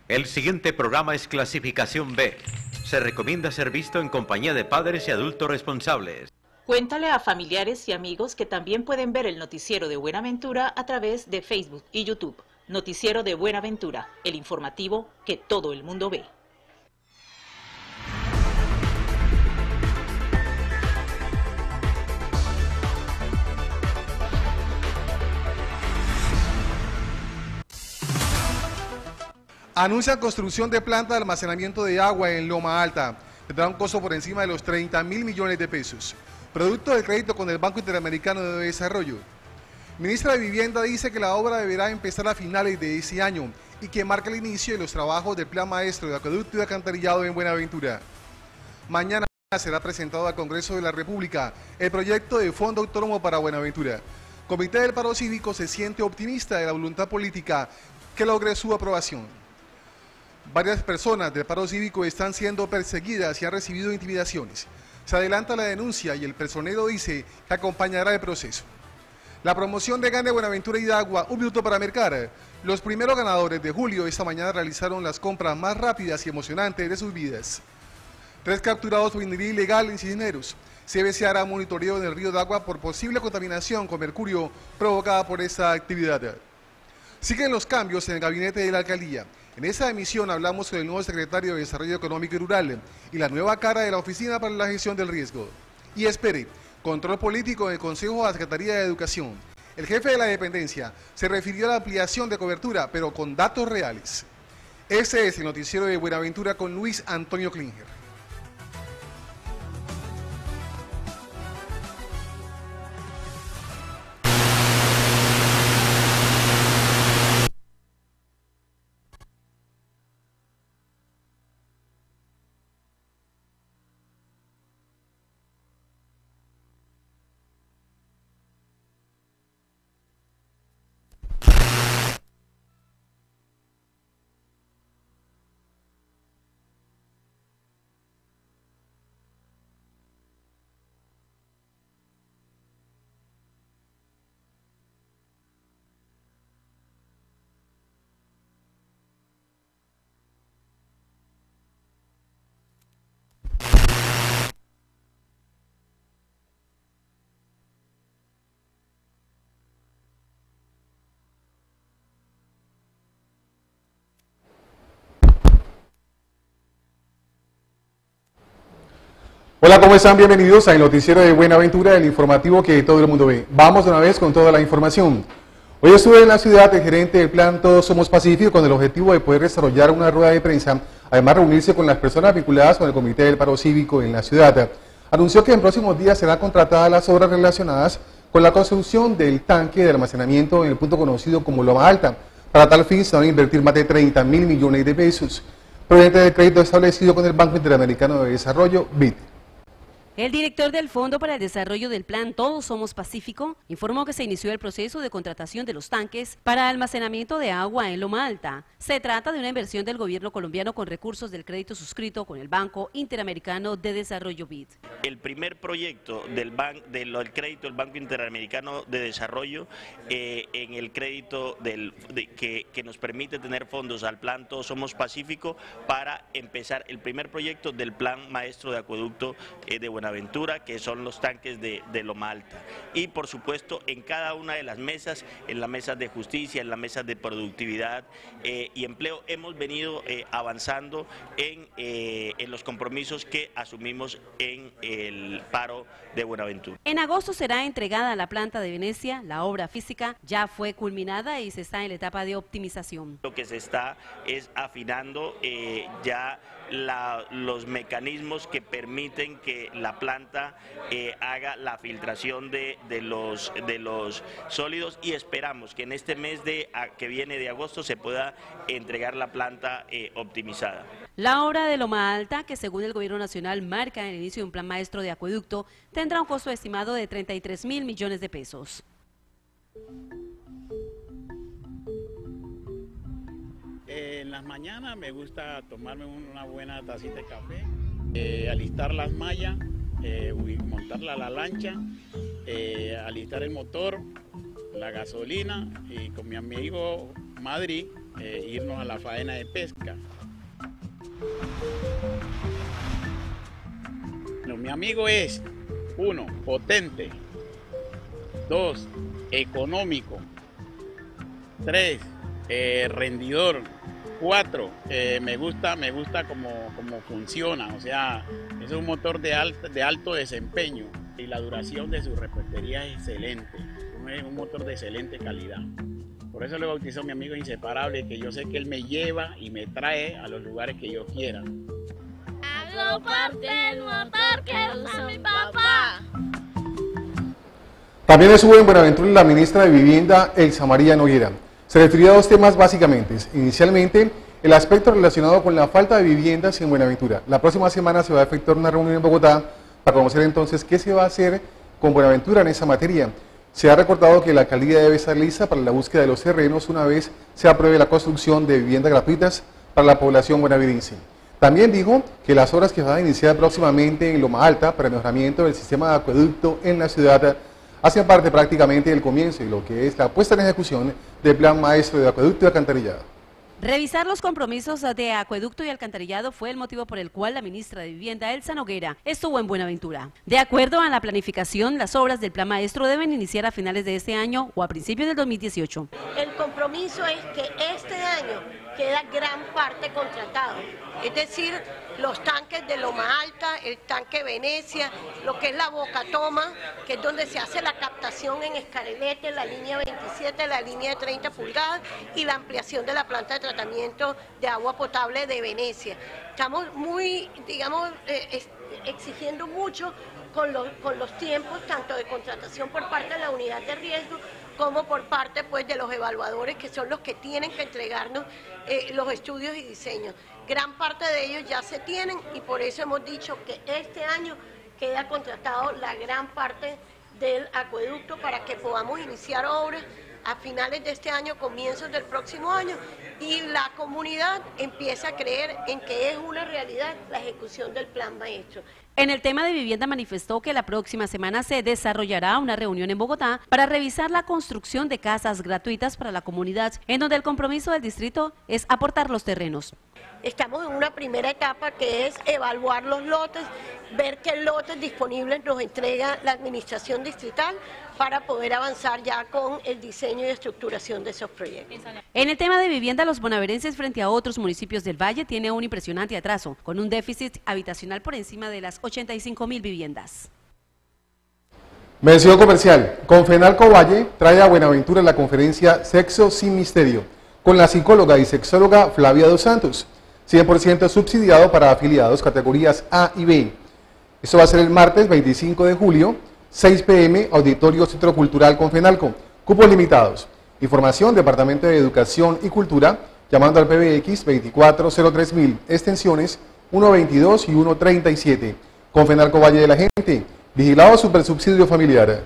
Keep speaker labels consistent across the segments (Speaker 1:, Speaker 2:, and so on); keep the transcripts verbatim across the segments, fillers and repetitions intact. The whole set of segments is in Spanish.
Speaker 1: El siguiente programa es clasificación B. Se recomienda ser visto en compañía de padres y adultos responsables.
Speaker 2: Cuéntale a familiares y amigos que también pueden ver el noticiero de Buenaventura a través de Facebook y YouTube. Noticiero de Buenaventura, el informativo que todo el mundo ve.
Speaker 3: Anuncian construcción de planta de almacenamiento de agua en Loma Alta. Tendrá un costo por encima de los treinta mil millones de pesos. Producto del crédito con el Banco Interamericano de Desarrollo. Ministra de Vivienda dice que la obra deberá empezar a finales de ese año y que marca el inicio de los trabajos del Plan Maestro de Acueducto y Alcantarillado en Buenaventura. Mañana será presentado al Congreso de la República el proyecto de Fondo Autónomo para Buenaventura. Comité del Paro Cívico se siente optimista de la voluntad política que logre su aprobación. Varias personas del paro cívico están siendo perseguidas y han recibido intimidaciones. Se adelanta la denuncia y el personero dice que acompañará el proceso. La promoción de Gane Buenaventura Hidagua, un minuto para mercar. Los primeros ganadores de julio esta mañana realizaron las compras más rápidas y emocionantes de sus vidas. Tres capturados por minería ilegal en Cisneros. C B C hará monitoreo en el río Dagua por posible contaminación con mercurio provocada por esta actividad. Siguen los cambios en el gabinete de la alcaldía. En esta emisión hablamos con el nuevo secretario de Desarrollo Económico y Rural y la nueva cara de la Oficina para la Gestión del Riesgo. Y espere, control político en el Consejo de la Secretaría de Educación. El jefe de la dependencia se refirió a la ampliación de cobertura, pero con datos reales. Ese es el noticiero de Buenaventura con Luis Antonio Klinger. Hola, ¿cómo están? Bienvenidos al noticiero de Buenaventura, el informativo que todo el mundo ve. Vamos de una vez con toda la información. Hoy estuve en la ciudad el gerente del plan Todos Somos Pacífico con el objetivo de poder desarrollar una rueda de prensa, además reunirse con las personas vinculadas con el Comité del Paro Cívico en la ciudad. Anunció que en próximos días serán contratadas las obras relacionadas con la construcción del tanque de almacenamiento en el punto conocido como Loma Alta. Para tal fin se van a invertir más de treinta mil millones de pesos, proveniente del crédito establecido con el Banco Interamericano de Desarrollo, B I D.
Speaker 4: El director del Fondo para el Desarrollo del Plan Todos Somos Pacífico informó que se inició el proceso de contratación de los tanques para almacenamiento de agua en Loma Alta. Se trata de una inversión del gobierno colombiano con recursos del crédito suscrito con el Banco Interamericano de Desarrollo B I D.
Speaker 5: El primer proyecto del, ban del, del crédito del Banco Interamericano de Desarrollo eh, en el crédito del, de, que, que nos permite tener fondos al Plan Todos Somos Pacífico para empezar el primer proyecto del Plan Maestro de Acueducto eh, de Buenaventura. Buenaventura, que son los tanques de, de Loma Alta. Y por supuesto en cada una de las mesas, en las mesas de justicia, en las mesas de productividad eh, y empleo, hemos venido eh, avanzando en, eh, en los compromisos que asumimos en el paro de Buenaventura.
Speaker 4: En agosto será entregada a la planta de Venecia. La obra física ya fue culminada y se está en la etapa de optimización.
Speaker 5: Lo que se está es afinando eh, ya la, los mecanismos que permiten que la planta eh, haga la filtración de, de, los, de los sólidos y esperamos que en este mes de, a, que viene de agosto se pueda entregar la planta eh, optimizada.
Speaker 4: La obra de Loma Alta, que según el Gobierno Nacional marca el inicio de un plan maestro de acueducto, tendrá un costo estimado de treinta y tres mil millones de pesos.
Speaker 6: En las mañanas me gusta tomarme una buena tacita de café, eh, alistar las mallas, eh, montarla a la lancha, eh, alistar el motor, la gasolina y con mi amigo Madrid eh, irnos a la faena de pesca. Bueno, mi amigo es, uno, potente, dos, económico, tres, eh, rendidor, cuatro, eh, me gusta, me gusta cómo, cómo funciona, o sea, es un motor de, alt, de alto desempeño y la duración de su repuestería es excelente, es un motor de excelente calidad. Por eso le bautizó mi amigo inseparable, que yo sé que él me lleva y me trae a los lugares que yo quiera.
Speaker 7: Hago parte del motor que usa mi papá.
Speaker 3: También estuvo en Buenaventura la ministra de Vivienda, Elsa María Noguera. Se refirió a dos temas básicamente. Inicialmente, el aspecto relacionado con la falta de viviendas en Buenaventura. La próxima semana se va a efectuar una reunión en Bogotá para conocer entonces qué se va a hacer con Buenaventura en esa materia. Se ha recordado que la alcaldía debe estar lista para la búsqueda de los terrenos una vez se apruebe la construcción de viviendas gratuitas para la población buenavirense. También dijo que las obras que van a iniciar próximamente en Loma Alta para el mejoramiento del sistema de acueducto en la ciudad hacen parte prácticamente del comienzo y lo que es la puesta en ejecución del Plan Maestro de Acueducto y Alcantarillado.
Speaker 4: Revisar los compromisos de acueducto y alcantarillado fue el motivo por el cual la ministra de Vivienda, Elsa Noguera, estuvo en Buenaventura. De acuerdo a la planificación, las obras del Plan Maestro deben iniciar a finales de este año o a principios del dos mil dieciocho.
Speaker 8: El compromiso es que este año queda gran parte contratado, es decir, los tanques de Loma Alta, el tanque Venecia, lo que es la Boca Toma, que es donde se hace la captación en Escarelete, la línea veintisiete, la línea de treinta pulgadas y la ampliación de la planta de tratamiento de agua potable de Venecia. Estamos muy, digamos, eh, exigiendo mucho con los, con los tiempos, tanto de contratación por parte de la unidad de riesgo, como por parte pues, de los evaluadores, que son los que tienen que entregarnos eh, los estudios y diseños. Gran parte de ellos ya se tienen y por eso hemos dicho que este año queda contratado la gran parte del acueducto para que podamos iniciar obras a finales de este año, comienzos del próximo año, y la comunidad empieza a creer en que es una realidad la ejecución del Plan Maestro.
Speaker 4: En el tema de vivienda manifestó que la próxima semana se desarrollará una reunión en Bogotá para revisar la construcción de casas gratuitas para la comunidad, en donde el compromiso del distrito es aportar los terrenos.
Speaker 8: Estamos en una primera etapa que es evaluar los lotes, ver qué lotes disponibles nos entrega la administración distrital para poder avanzar ya con el diseño y estructuración de esos proyectos.
Speaker 4: En el tema de vivienda, los bonaverenses frente a otros municipios del Valle tiene un impresionante atraso, con un déficit habitacional por encima de las ochenta y cinco mil viviendas.
Speaker 3: Mención comercial. Confenalco Valle trae a Buenaventura la conferencia Sexo sin Misterio, con la psicóloga y sexóloga Flavia dos Santos, cien por ciento subsidiado para afiliados categorías A y B. Esto va a ser el martes veinticinco de julio, seis pe eme, Auditorio Centro Cultural Confenalco, cupos limitados. Información, Departamento de Educación y Cultura, llamando al pe be equis veinticuatro cero tres mil, extensiones uno veintidós y uno treinta y siete. Confenalco Valle de la Gente, vigilado supersubsidio familiar.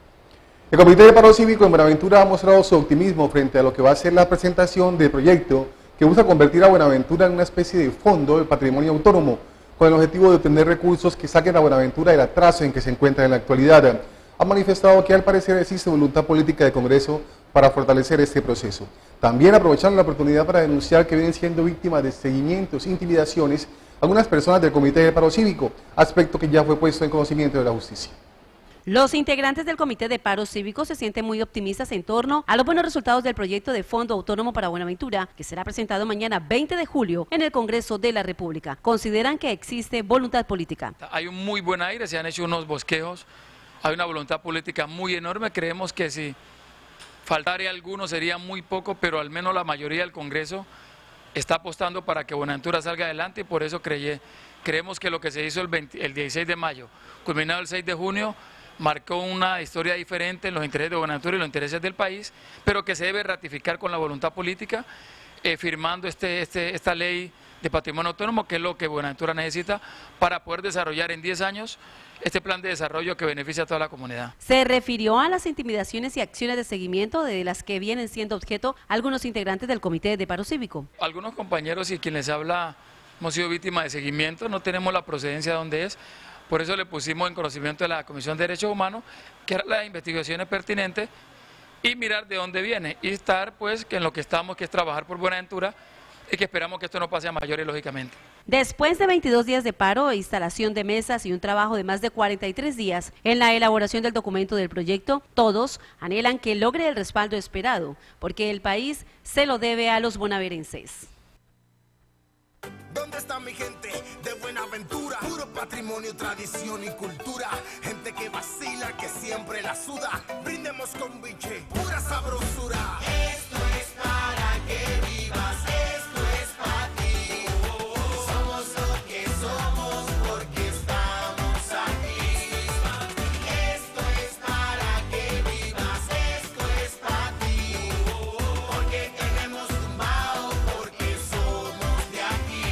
Speaker 3: El Comité de Paro Cívico en Buenaventura ha mostrado su optimismo frente a lo que va a ser la presentación del proyecto que busca convertir a Buenaventura en una especie de fondo de patrimonio autónomo, con el objetivo de obtener recursos que saquen a Buenaventura del atraso en que se encuentra en la actualidad. Ha manifestado que al parecer existe voluntad política del Congreso para fortalecer este proceso. También aprovecharon la oportunidad para denunciar que vienen siendo víctimas de seguimientos e intimidaciones algunas personas del Comité de Paro Cívico, aspecto que ya fue puesto en conocimiento de la justicia.
Speaker 4: Los integrantes del Comité de Paro Cívico se sienten muy optimistas en torno a los buenos resultados del proyecto de Fondo Autónomo para Buenaventura, que será presentado mañana veinte de julio en el Congreso de la República. Consideran que existe voluntad política.
Speaker 9: Hay un muy buen aire, se han hecho unos bosquejos, hay una voluntad política muy enorme. Creemos que si faltara alguno sería muy poco, pero al menos la mayoría del Congreso está apostando para que Buenaventura salga adelante y por eso creyé, creemos que lo que se hizo el, veinte, el dieciséis de mayo, culminado el seis de junio, marcó una historia diferente en los intereses de Buenaventura y los intereses del país, pero que se debe ratificar con la voluntad política, eh, firmando este, este, esta ley de patrimonio autónomo, que es lo que Buenaventura necesita para poder desarrollar en diez años este plan de desarrollo que beneficia a toda la comunidad.
Speaker 4: Se refirió a las intimidaciones y acciones de seguimiento de las que vienen siendo objeto algunos integrantes del Comité de Paro Cívico.
Speaker 9: Algunos compañeros y quien les habla hemos sido víctimas de seguimiento, no tenemos la procedencia de dónde es. Por eso le pusimos en conocimiento de la Comisión de Derechos Humanos que eran las investigaciones pertinentes y mirar de dónde viene y estar pues que en lo que estamos, que es trabajar por Buenaventura y que esperamos que esto no pase a mayores lógicamente.
Speaker 4: Después de veintidós días de paro, instalación de mesas y un trabajo de más de cuarenta y tres días en la elaboración del documento del proyecto, todos anhelan que logre el respaldo esperado, porque el país se lo debe a los bonaverenses.
Speaker 10: ¿Dónde está mi gente de Buenaventura? Puro patrimonio, tradición y cultura. Gente que vacila, que siempre la suda. Brindemos con biche, pura sabrosura. Esto es para que vivas, esto es para ti. Somos lo que somos porque estamos aquí. Esto es para que vivas, esto es para ti. Porque tenemos tumbao, porque somos de aquí.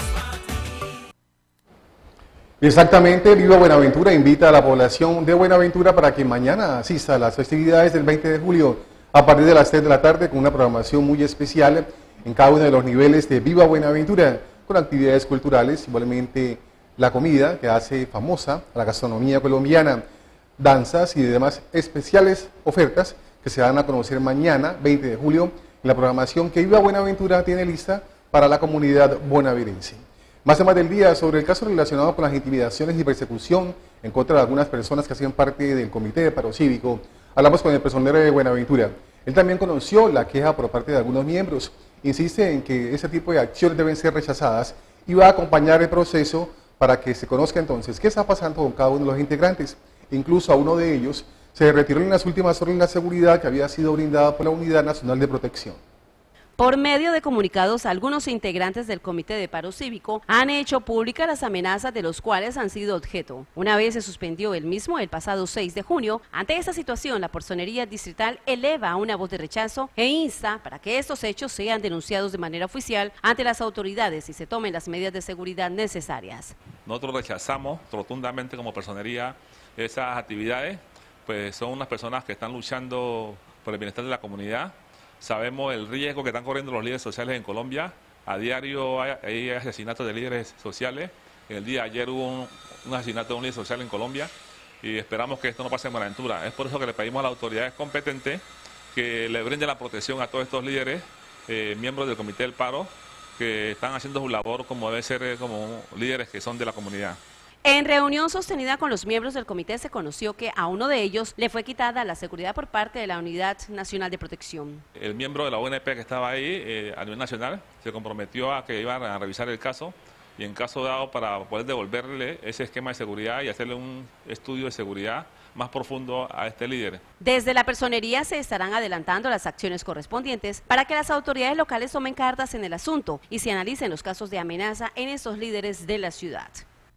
Speaker 3: Exactamente, Viva Buenaventura invita a la población de Buenaventura para que mañana asista a las festividades del veinte de julio a partir de las tres de la tarde con una programación muy especial en cada uno de los niveles de Viva Buenaventura, con actividades culturales, igualmente la comida que hace famosa a la gastronomía colombiana, danzas y demás especiales ofertas que se van a conocer mañana, veinte de julio, en la programación que Viva Buenaventura tiene lista para la comunidad bonavirense. Más temas del día sobre el caso relacionado con las intimidaciones y persecución en contra de algunas personas que hacían parte del Comité de Paro Cívico. Hablamos con el personero de Buenaventura. Él también conoció la queja por parte de algunos miembros. Insiste en que ese tipo de acciones deben ser rechazadas y va a acompañar el proceso para que se conozca entonces qué está pasando con cada uno de los integrantes. Incluso a uno de ellos se retiró en las últimas horas la seguridad que había sido brindada por la Unidad Nacional de Protección.
Speaker 4: Por medio de comunicados, algunos integrantes del Comité de Paro Cívico han hecho públicas las amenazas de los cuales han sido objeto. Una vez se suspendió el mismo el pasado seis de junio, ante esta situación la Personería Distrital eleva una voz de rechazo e insta para que estos hechos sean denunciados de manera oficial ante las autoridades y se tomen las medidas de seguridad necesarias.
Speaker 11: Nosotros rechazamos rotundamente como Personería esas actividades, pues son unas personas que están luchando por el bienestar de la comunidad. Sabemos el riesgo que están corriendo los líderes sociales en Colombia. A diario hay, hay asesinatos de líderes sociales. En el día de ayer hubo un, un asesinato de un líder social en Colombia y esperamos que esto no pase en Buenaventura. Es por eso que le pedimos a las autoridades competentes que le brinden la protección a todos estos líderes, eh, miembros del Comité del Paro, que están haciendo su labor como debe ser, eh, como líderes que son de la comunidad.
Speaker 4: En reunión sostenida con los miembros del comité se conoció que a uno de ellos le fue quitada la seguridad por parte de la Unidad Nacional de Protección.
Speaker 11: El miembro de la U N P que estaba ahí eh, a nivel nacional se comprometió a que iban a revisar el caso y en caso dado para poder devolverle ese esquema de seguridad y hacerle un estudio de seguridad más profundo a este líder.
Speaker 4: Desde la personería se estarán adelantando las acciones correspondientes para que las autoridades locales tomen cartas en el asunto y se analicen los casos de amenaza en estos líderes de la ciudad.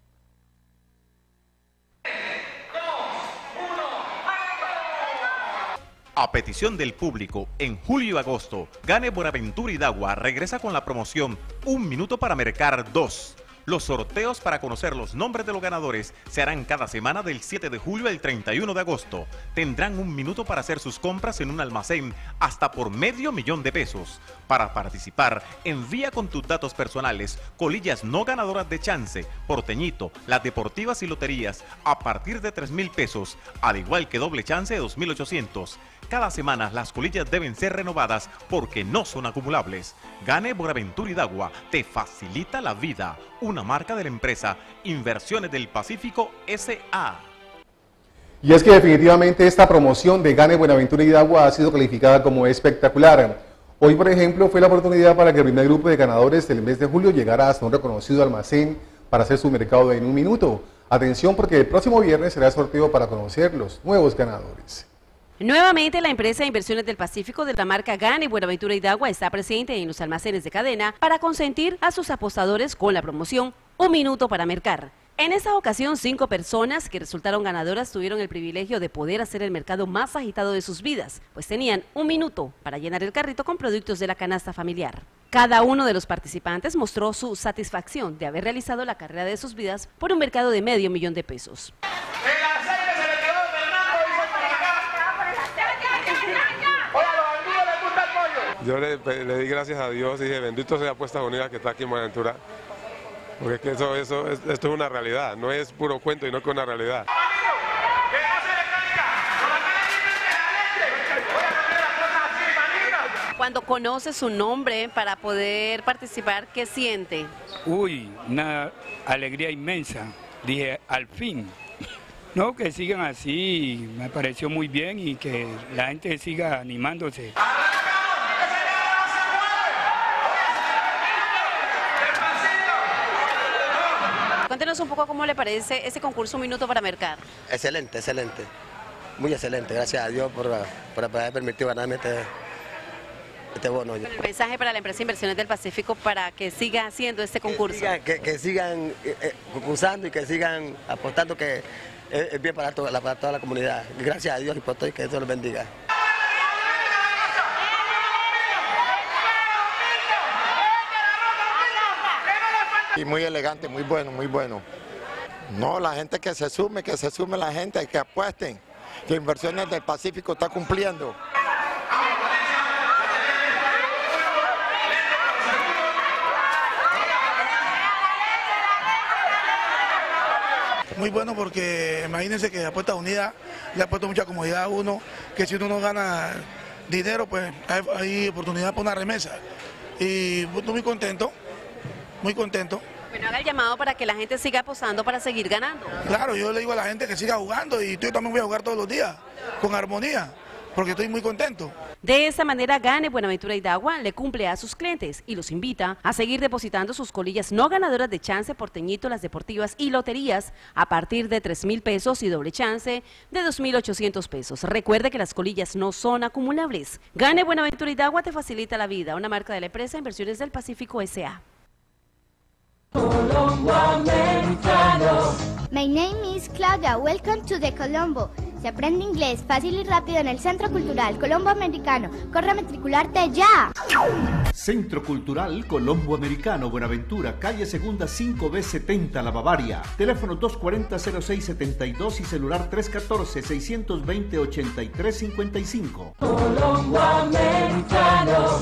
Speaker 12: A petición del público, en julio y agosto, Gane Buenaventura Idagua regresa con la promoción Un Minuto para Mercar dos. Los sorteos para conocer los nombres de los ganadores se harán cada semana del siete de julio al treinta y uno de agosto. Tendrán un minuto para hacer sus compras en un almacén hasta por medio millón de pesos. Para participar, envía con tus datos personales colillas no ganadoras de chance, porteñito, las deportivas y loterías a partir de tres mil pesos, al igual que doble chance de dos mil ochocientos. Cada semana las colillas deben ser renovadas porque no son acumulables. Gane Buenaventura Idagua te facilita la vida. Una marca de la empresa Inversiones del Pacífico S A
Speaker 3: Y es que definitivamente esta promoción de Gane Buenaventura Idagua ha sido calificada como espectacular. Hoy, por ejemplo, fue la oportunidad para que el primer grupo de ganadores del mes de julio llegara hasta un reconocido almacén para hacer su mercado en un minuto. Atención porque el próximo viernes será el sorteo para conocer los nuevos ganadores.
Speaker 4: Nuevamente, la empresa Inversiones del Pacífico de la marca Gane Buenaventura Idagua está presente en los almacenes de cadena para consentir a sus apostadores con la promoción Un Minuto para Mercar. En esta ocasión, cinco personas que resultaron ganadoras tuvieron el privilegio de poder hacer el mercado más agitado de sus vidas, pues tenían un minuto para llenar el carrito con productos de la canasta familiar. Cada uno de los participantes mostró su satisfacción de haber realizado la carrera de sus vidas por un mercado de medio millón de pesos.
Speaker 13: Yo le, le di gracias a Dios y dije, bendito sea Apuestas Unidas que está aquí en Buenaventura, porque es que eso, eso, es, esto es una realidad, no es puro cuento y no es una realidad.
Speaker 4: Cuando conoce su nombre para poder participar, ¿qué siente?
Speaker 14: Uy, una alegría inmensa. Dije, al fin. No, que sigan así, me pareció muy bien y que la gente siga animándose.
Speaker 4: Cuéntenos un poco cómo le parece ese concurso Un Minuto para Mercar.
Speaker 15: Excelente, excelente. Muy excelente, gracias a Dios por, por haber permitido ganarme este, este bono.
Speaker 4: El mensaje para la empresa Inversiones del Pacífico para que siga haciendo este concurso.
Speaker 15: Que, siga, que, que sigan eh, eh, concursando y que sigan apostando, que es, es bien para toda, la, para toda la comunidad. Gracias a Dios y por todo, y que Dios los bendiga.
Speaker 16: Y muy elegante, muy bueno, muy bueno. No, la gente que se sume, que se sume la gente, que apuesten, que Inversiones del Pacífico está cumpliendo.
Speaker 17: Muy bueno porque imagínense que Apuestas Unidas le ha puesto mucha comodidad a uno, que si uno no gana dinero, pues hay, hay oportunidad para una remesa. Y estoy muy contento, muy contento.
Speaker 4: Bueno, haga el llamado para que la gente siga apostando para seguir ganando.
Speaker 17: Claro, yo le digo a la gente que siga jugando y yo también voy a jugar todos los días, con armonía, porque estoy muy contento.
Speaker 4: De esta manera, Gane Buenaventura Idagua le cumple a sus clientes y los invita a seguir depositando sus colillas no ganadoras de chance, porteñito, las deportivas y loterías a partir de tres mil pesos y doble chance de dos mil ochocientos pesos. Recuerde que las colillas no son acumulables. Gane Buenaventura Idagua te facilita la vida, una marca de la empresa Inversiones del Pacífico S A
Speaker 18: My name is Claudia. Welcome to the Colombo. Se aprende inglés fácil y rápido en el Centro Cultural Colombo Americano. Corre a matricularte ya.
Speaker 19: Centro Cultural Colombo Americano, Buenaventura, calle Segunda cinco B setenta, La Bavaria. Teléfono dos cuatro cero cero seis siete dos y celular tres uno cuatro, seis dos cero, ocho tres cinco cinco.
Speaker 20: Colombo Americano.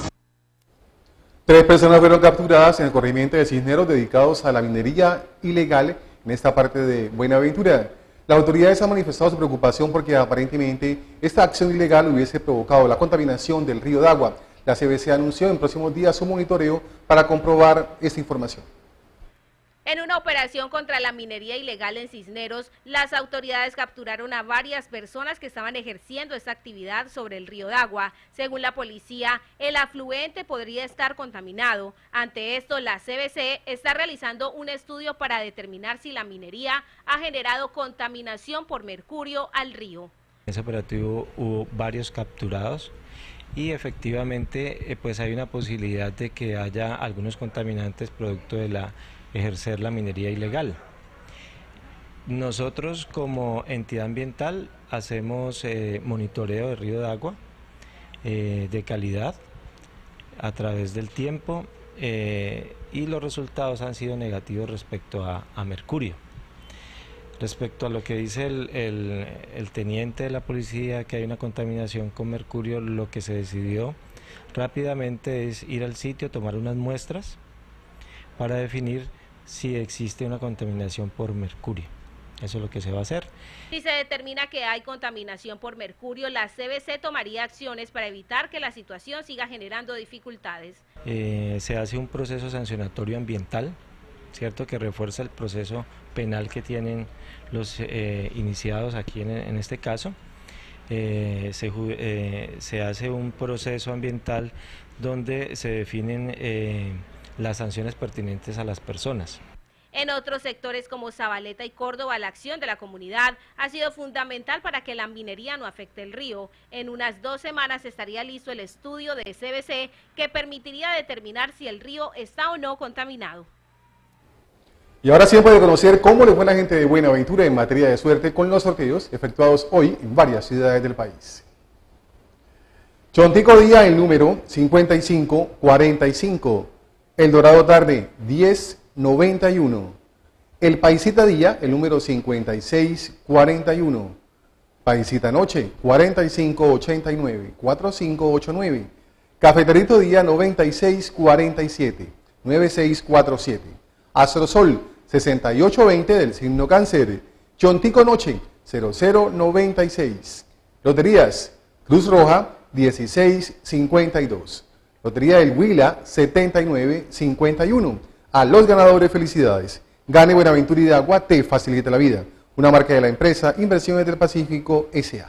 Speaker 3: Tres personas fueron capturadas en el corregimiento de Cisneros dedicados a la minería ilegal en esta parte de Buenaventura. Las autoridades han manifestado su preocupación porque aparentemente esta acción ilegal hubiese provocado la contaminación del río Dagua. La C B C anunció en próximos días un monitoreo para comprobar esta información.
Speaker 21: En una operación contra la minería ilegal en Cisneros, las autoridades capturaron a varias personas que estaban ejerciendo esta actividad sobre el río Dagua. Según la policía, el afluente podría estar contaminado. Ante esto, la C B C está realizando un estudio para determinar si la minería ha generado contaminación por mercurio al río.
Speaker 22: En ese operativo hubo varios capturados y efectivamente eh, pues hay una posibilidad de que haya algunos contaminantes producto de la ejercer la minería ilegal. Nosotros como entidad ambiental hacemos eh, monitoreo del río Dagua eh, de calidad a través del tiempo eh, y los resultados han sido negativos respecto a, a mercurio. Respecto a lo que dice el, el, el teniente de la policía, que hay una contaminación con mercurio, lo que se decidió rápidamente es ir al sitio, tomar unas muestras para definir si existe una contaminación por mercurio. Eso es lo que se va a hacer.
Speaker 21: Si se determina que hay contaminación por mercurio, la C B C tomaría acciones para evitar que la situación siga generando dificultades.
Speaker 22: Eh, se hace un proceso sancionatorio ambiental, ¿cierto?, que refuerza el proceso penal que tienen los eh, iniciados aquí en, en este caso. Eh, se, eh, se hace un proceso ambiental donde se definen eh, las sanciones pertinentes a las personas.
Speaker 21: En otros sectores como Zabaleta y Córdoba, la acción de la comunidad ha sido fundamental para que la minería no afecte el río. En unas dos semanas estaría listo el estudio de C B C que permitiría determinar si el río está o no contaminado.
Speaker 3: Y ahora sí puede conocer cómo le fue a la gente de Buenaventura en materia de suerte con los sorteos efectuados hoy en varias ciudades del país. Chontico Día, el número cincuenta y cinco cuarenta y cinco. El Dorado Tarde, diez noventa y uno. El Paisita Día, el número cincuenta y seis cuarenta y uno. Paisita Noche, cuarenta y cinco ochenta y nueve, cuarenta y cinco ochenta y nueve. Cafeterito Día, noventa y seis cuarenta y siete, noventa y seis cuarenta y siete. Astrosol, sesenta y ocho veinte del signo Cáncer. Chontico Noche, cero cero noventa y seis. Loterías, Cruz Roja, dieciséis cincuenta y dos. Lotería del Huila setenta y nueve cincuenta y uno. A los ganadores, felicidades. Gane Buenaventura y de Agua te facilita la vida. Una marca de la empresa Inversiones del Pacífico S A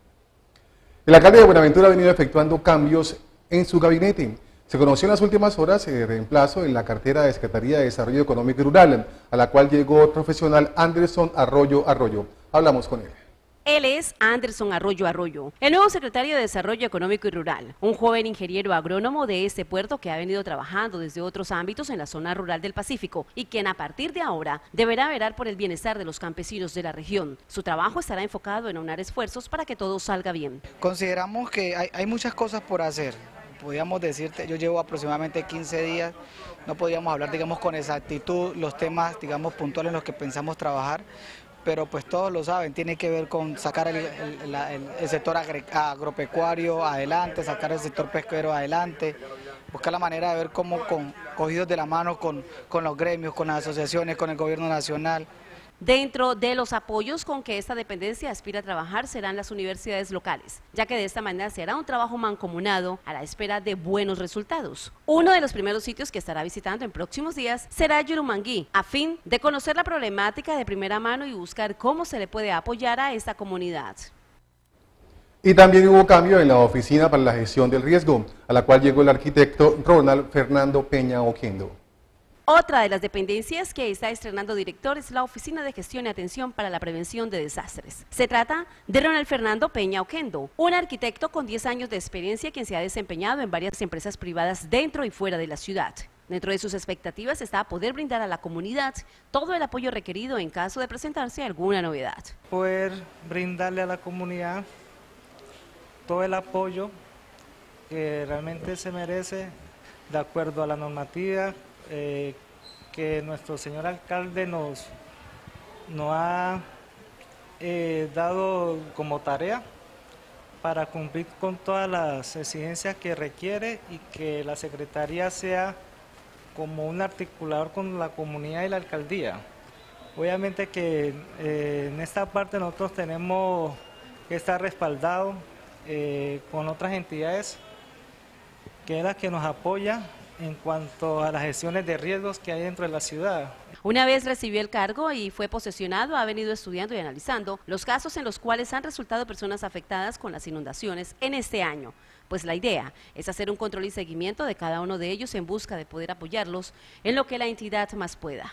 Speaker 3: El alcalde de Buenaventura ha venido efectuando cambios en su gabinete. Se conoció en las últimas horas el reemplazo en la cartera de Secretaría de Desarrollo Económico y Rural, a la cual llegó el profesional Anderson Arroyo Arroyo. Hablamos con él.
Speaker 4: Él es Anderson Arroyo Arroyo, el nuevo secretario de Desarrollo Económico y Rural, un joven ingeniero agrónomo de este puerto que ha venido trabajando desde otros ámbitos en la zona rural del Pacífico y quien a partir de ahora deberá velar por el bienestar de los campesinos de la región. Su trabajo estará enfocado en aunar esfuerzos para que todo salga bien.
Speaker 1: Consideramos que hay, hay muchas cosas por hacer. Podríamos decirte, yo llevo aproximadamente quince días, no podríamos hablar, digamos, con exactitud los temas, digamos, puntuales en los que pensamos trabajar, pero pues todos lo saben, tiene que ver con sacar el, el, el, el sector agropecuario adelante, sacar el sector pesquero adelante, buscar la manera de ver cómo con, cogidos de la mano con, con los gremios, con las asociaciones, con el gobierno nacional.
Speaker 4: Dentro de los apoyos con que esta dependencia aspira a trabajar serán las universidades locales, ya que de esta manera se hará un trabajo mancomunado a la espera de buenos resultados. Uno de los primeros sitios que estará visitando en próximos días será Yurumangui, a fin de conocer la problemática de primera mano y buscar cómo se le puede apoyar a esta comunidad.
Speaker 3: Y también hubo cambio en la Oficina para la Gestión del Riesgo, a la cual llegó el arquitecto Ronald Fernando Peña Oquendo.
Speaker 4: Otra de las dependencias que está estrenando director es la Oficina de Gestión y Atención para la Prevención de Desastres. Se trata de Ronald Fernando Peña Oquendo, un arquitecto con diez años de experiencia quien se ha desempeñado en varias empresas privadas dentro y fuera de la ciudad. Dentro de sus expectativas está poder brindar a la comunidad todo el apoyo requerido en caso de presentarse alguna novedad.
Speaker 2: Poder brindarle a la comunidad todo el apoyo que realmente se merece de acuerdo a la normativa Eh, que nuestro señor alcalde nos, nos ha eh, dado como tarea para cumplir con todas las exigencias que requiere y que la Secretaría sea como un articulador con la comunidad y la alcaldía. Obviamente que eh, en esta parte nosotros tenemos que estar respaldados eh, con otras entidades que es la que nos apoya en cuanto a las gestiones de riesgos que hay dentro de la ciudad.
Speaker 4: Una vez recibió el cargo y fue posesionado, ha venido estudiando y analizando los casos en los cuales han resultado personas afectadas con las inundaciones en este año. Pues la idea es hacer un control y seguimiento de cada uno de ellos en busca de poder apoyarlos en lo que la entidad más pueda.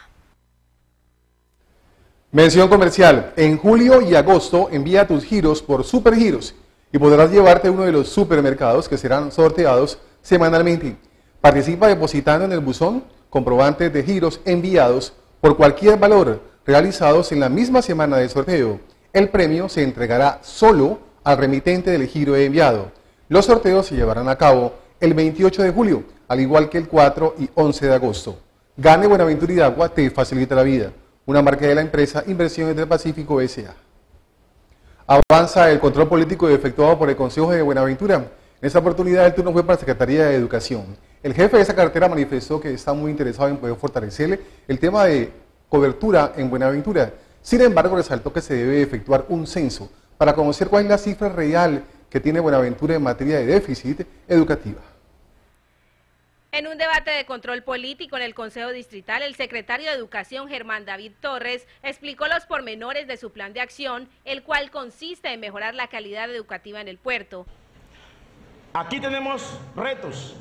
Speaker 3: Mención comercial. En julio y agosto envía tus giros por Supergiros y podrás llevarte uno de los supermercados que serán sorteados semanalmente. Participa depositando en el buzón comprobantes de giros enviados por cualquier valor realizados en la misma semana del sorteo. El premio se entregará solo al remitente del giro enviado. Los sorteos se llevarán a cabo el veintiocho de julio, al igual que el cuatro y once de agosto. Gane Buenaventura y de Agua te facilita la vida. Una marca de la empresa Inversiones del Pacífico S A Avanza el control político efectuado por el Consejo de Buenaventura. En esta oportunidad el turno fue para la Secretaría de Educación. El jefe de esa cartera manifestó que está muy interesado en poder fortalecerle el tema de cobertura en Buenaventura. Sin embargo, resaltó que se debe efectuar un censo para conocer cuál es la cifra real que tiene Buenaventura en materia de déficit educativa.
Speaker 21: En un debate de control político en el Consejo Distrital, el secretario de Educación, Germán David Torres, explicó los pormenores de su plan de acción, el cual consiste en mejorar la calidad educativa en el puerto.
Speaker 23: Aquí tenemos retos.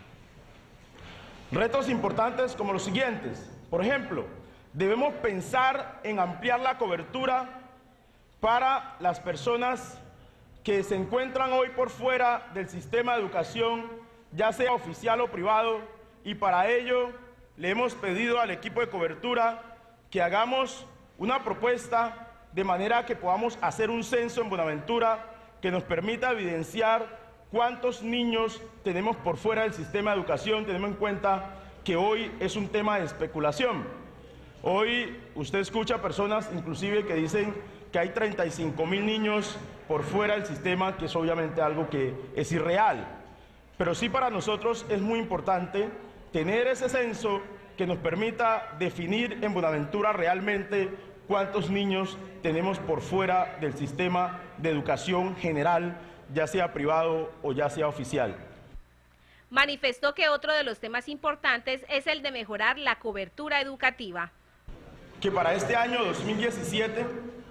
Speaker 23: Retos importantes como los siguientes. Por ejemplo, debemos pensar en ampliar la cobertura para las personas que se encuentran hoy por fuera del sistema de educación, ya sea oficial o privado, y para ello le hemos pedido al equipo de cobertura que hagamos una propuesta de manera que podamos hacer un censo en Buenaventura que nos permita evidenciar cuántos niños tenemos por fuera del sistema de educación. Tenemos en cuenta que hoy es un tema de especulación. Hoy usted escucha personas inclusive que dicen que hay treinta y cinco mil niños por fuera del sistema, que es obviamente algo que es irreal. Pero sí, para nosotros es muy importante tener ese censo que nos permita definir en Buenaventura realmente cuántos niños tenemos por fuera del sistema de educación general, ya sea privado o ya sea oficial.
Speaker 21: manifestó que otro de los temas importantes es el de mejorar la cobertura educativa.
Speaker 23: Que para este año dos mil diecisiete,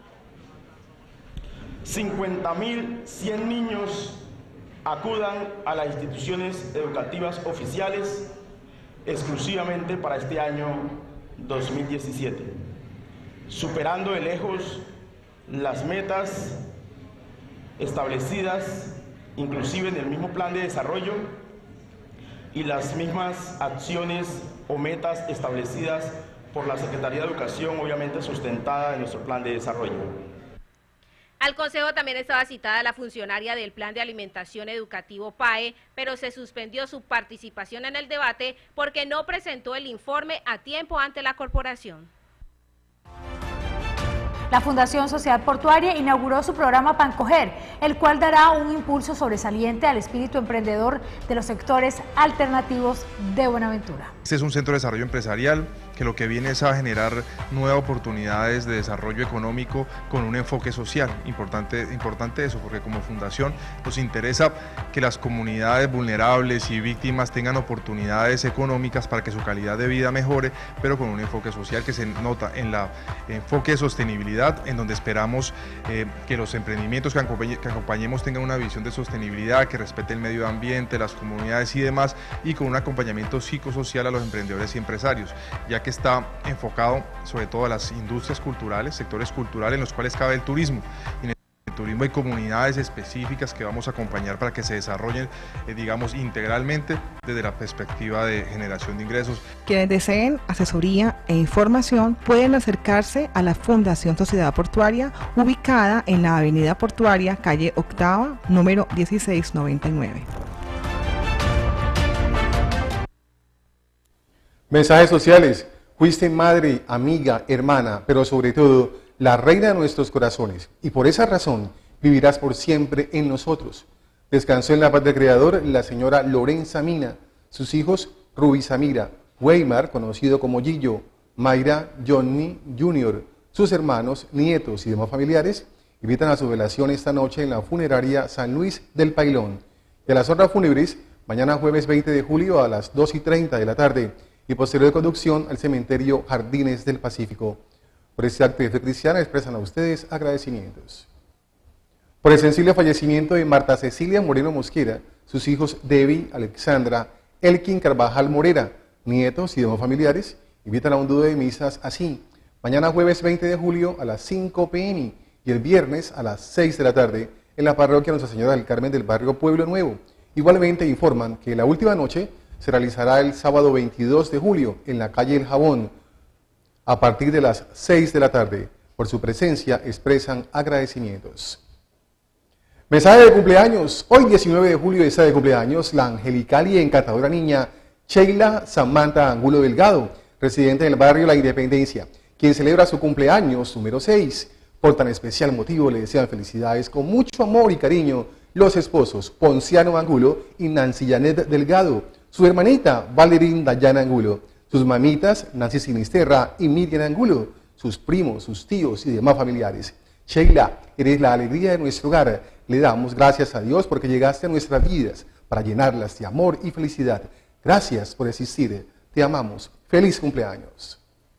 Speaker 23: cincuenta mil cien niños acudan a las instituciones educativas oficiales exclusivamente para este año dos mil diecisiete, superando de lejos las metas establecidas inclusive en el mismo plan de desarrollo y las mismas acciones o metas establecidas por la Secretaría de Educación, obviamente sustentada en nuestro plan de desarrollo.
Speaker 21: Al Consejo también estaba citada la funcionaria del Plan de Alimentación Educativo P A E, pero se suspendió su participación en el debate porque no presentó el informe a tiempo ante la corporación.
Speaker 5: La Fundación Sociedad Portuaria inauguró su programa Pancoger, el cual dará un impulso sobresaliente al espíritu emprendedor de los sectores alternativos de Buenaventura.
Speaker 6: Este es un centro de desarrollo empresarial que lo que viene es a generar nuevas oportunidades de desarrollo económico con un enfoque social. Importante, importante eso, porque como fundación nos interesa que las comunidades vulnerables y víctimas tengan oportunidades económicas para que su calidad de vida mejore, pero con un enfoque social que se nota en la enfoque de sostenibilidad, en donde esperamos eh, que los emprendimientos que, acompañ que acompañemos tengan una visión de sostenibilidad, que respete el medio ambiente, las comunidades y demás, y con un acompañamiento psicosocial a los emprendedores y empresarios, ya que está enfocado sobre todo a las industrias culturales, sectores culturales en los cuales cabe el turismo. En el turismo hay comunidades específicas que vamos a acompañar para que se desarrollen, eh, digamos, integralmente desde la perspectiva de generación de ingresos.
Speaker 7: Quienes deseen asesoría e información pueden acercarse a la Fundación Sociedad Portuaria, ubicada en la Avenida Portuaria, calle Octava, número dieciséis noventa y nueve.
Speaker 3: Mensajes sociales. Fuiste madre, amiga, hermana, pero sobre todo la reina de nuestros corazones, y por esa razón vivirás por siempre en nosotros. Descansó en la paz del Creador la señora Lorenza Mina, sus hijos Rubí Samira, Weimar, conocido como Gillo, Mayra Johnny junior, sus hermanos, nietos y demás familiares invitan a su velación esta noche en la funeraria San Luis del Pailón. Y a las honras fúnebres, mañana jueves veinte de julio a las dos y treinta de la tarde, y posterior conducción al cementerio Jardines del Pacífico. Por este acto de fe cristiana expresan a ustedes agradecimientos. Por el sensible fallecimiento de Marta Cecilia Moreno Mosquera, sus hijos Debbie, Alexandra, Elkin Carvajal Morera, nietos y demás familiares, invitan a un dúo de misas así: mañana jueves veinte de julio a las cinco pe eme y el viernes a las seis de la tarde en la parroquia Nuestra Señora del Carmen del barrio Pueblo Nuevo. Igualmente informan que la última noche se realizará el sábado veintidós de julio en la calle El Jabón a partir de las seis de la tarde. Por su presencia expresan agradecimientos. Mensaje de cumpleaños. Hoy diecinueve de julio está de cumpleaños la angelical y encantadora niña Sheila Samantha Angulo Delgado, residente del barrio La Independencia, quien celebra su cumpleaños número seis. Por tan especial motivo le desean felicidades con mucho amor y cariño los esposos Ponciano Angulo y Nancy Janet Delgado, su hermanita Valerín Dayana Angulo, sus mamitas Nancy Sinisterra y Miriam Angulo, sus primos, sus tíos y demás familiares. Sheila, eres la alegría de nuestro hogar. Le damos gracias a Dios porque llegaste a nuestras vidas para llenarlas de amor y felicidad. Gracias por existir. Te amamos. Feliz cumpleaños.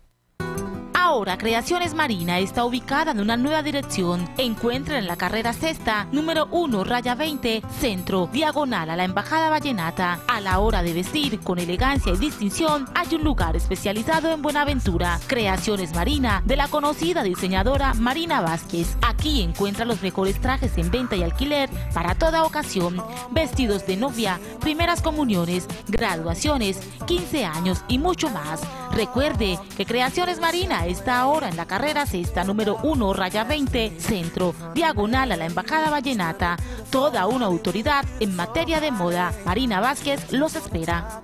Speaker 24: Ahora Creaciones Marina está ubicada en una nueva dirección. Encuentra en la carrera sexta, número uno, raya veinte, centro, diagonal a la Embajada Vallenata. A la hora de vestir con elegancia y distinción, hay un lugar especializado en Buenaventura. Creaciones Marina, de la conocida diseñadora Marina Vázquez. Aquí encuentra los mejores trajes en venta y alquiler para toda ocasión. Vestidos de novia, primeras comuniones, graduaciones, quince años y mucho más. Recuerde que Creaciones Marina está ahora en la carrera sexta, número uno, raya veinte, centro, diagonal a la Embajada Vallenata. Toda una autoridad en materia de moda. Marina Vázquez los espera.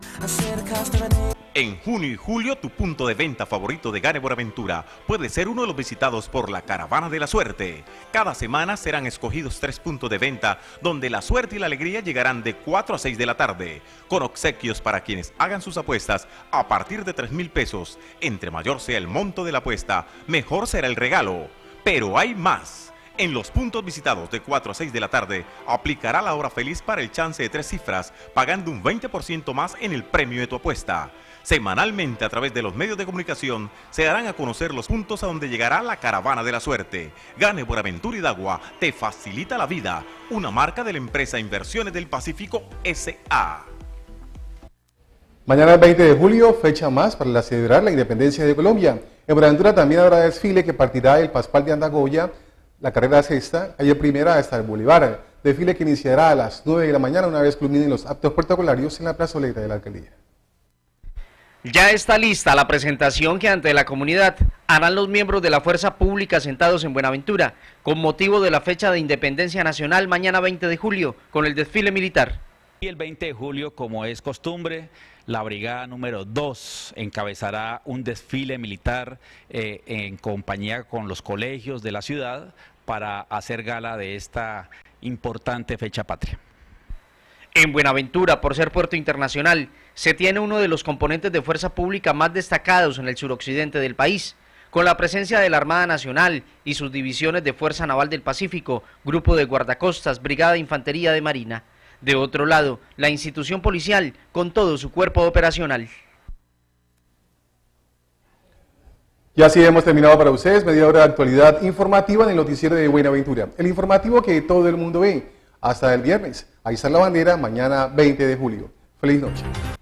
Speaker 12: En junio y julio, tu punto de venta favorito de Gane Buenaventura puede ser uno de los visitados por la Caravana de la Suerte. Cada semana serán escogidos tres puntos de venta donde la suerte y la alegría llegarán de cuatro a seis de la tarde, con obsequios para quienes hagan sus apuestas a partir de tres mil pesos. Entre mayor sea el monto de la apuesta, mejor será el regalo. Pero hay más. En los puntos visitados de cuatro a seis de la tarde, aplicará la hora feliz para el chance de tres cifras, pagando un veinte por ciento más en el premio de tu apuesta. Semanalmente, a través de los medios de comunicación, se darán a conocer los puntos a donde llegará la caravana de la suerte. Gane Buenaventura y Dagua, te facilita la vida. Una marca de la empresa Inversiones del Pacífico S A
Speaker 3: Mañana veinte de julio, fecha más para celebrar la independencia de Colombia. En Buenaventura también habrá desfile que partirá del Paspal de Andagoya, la carrera sexta, calle Primera hasta el Bolívar. Desfile que iniciará a las nueve de la mañana una vez culminen los actos protocolarios en la plazoleta de la alcaldía.
Speaker 8: Ya está lista la presentación que ante la comunidad harán los miembros de la fuerza pública sentados en Buenaventura con motivo de la fecha de independencia nacional mañana veinte de julio con el desfile militar.
Speaker 9: Y el veinte de julio, como es costumbre, la brigada número dos encabezará un desfile militar eh, en compañía con los colegios de la ciudad para hacer gala de esta importante fecha patria.
Speaker 8: En Buenaventura, por ser puerto internacional, se tiene uno de los componentes de fuerza pública más destacados en el suroccidente del país, con la presencia de la Armada Nacional y sus divisiones de Fuerza Naval del Pacífico, Grupo de Guardacostas, Brigada de Infantería de Marina. De otro lado, la institución policial con todo su cuerpo operacional.
Speaker 3: Y así hemos terminado para ustedes media hora de actualidad informativa en el noticiero de Buenaventura. El informativo que todo el mundo ve. Hasta el viernes. Ahí está la bandera, mañana veinte de julio. Feliz noche.